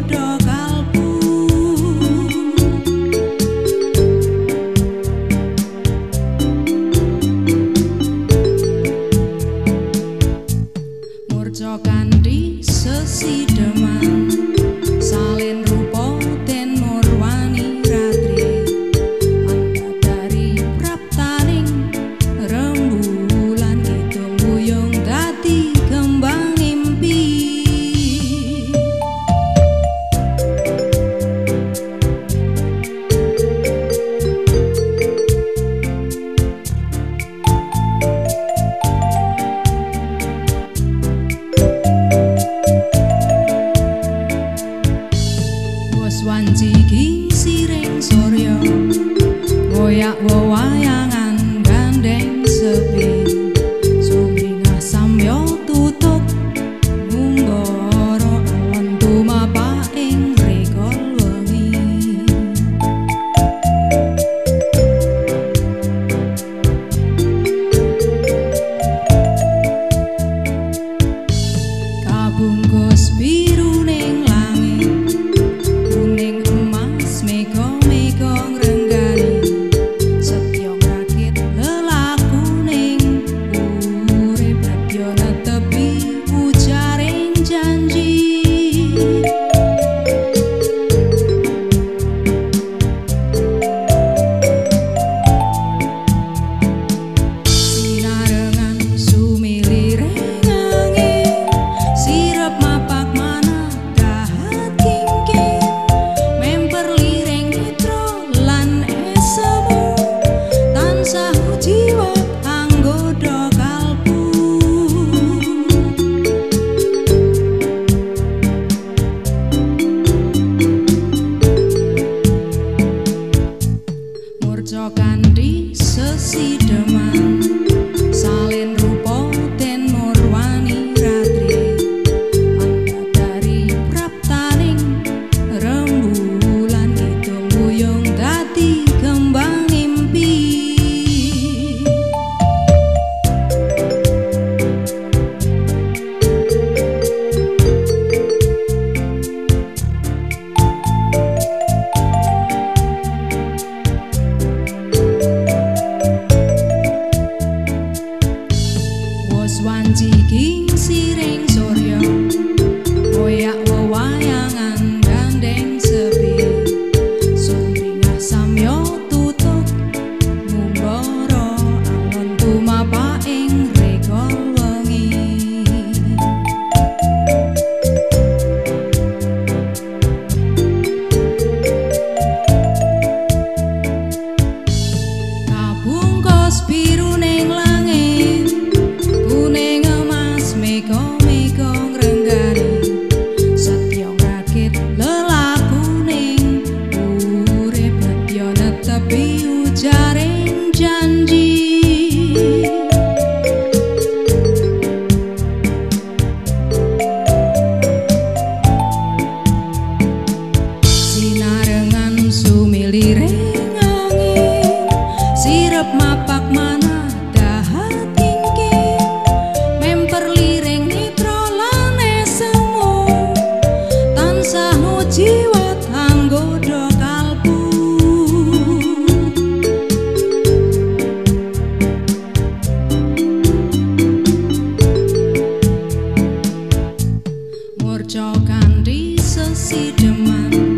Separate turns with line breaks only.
Wanci king siring soryo goyak wewayangan gandeng sepi sumringah samyo tutuk ngunggoro alon tumapa ing rikol wengi kabungkus biru ning langit Kanthi sesideman salin rupa ten murwani ratri anda dari praptaning rembulan hitung buyung dadi kembang mimpi wanci king siring soryo goyak wewayangan gandeng sepi sumringah samyo tutuk ngumbara alon tumapa ing rikol wengi kabungkus biru ning langit meko ngrenggani setya ngrakit lelakuning urip nedya netepi ujaring janji sinarengan sumiliring angin sirep mapak mana dahat tinggi memper jiwat anggodo kalbu murca kanthi sesideman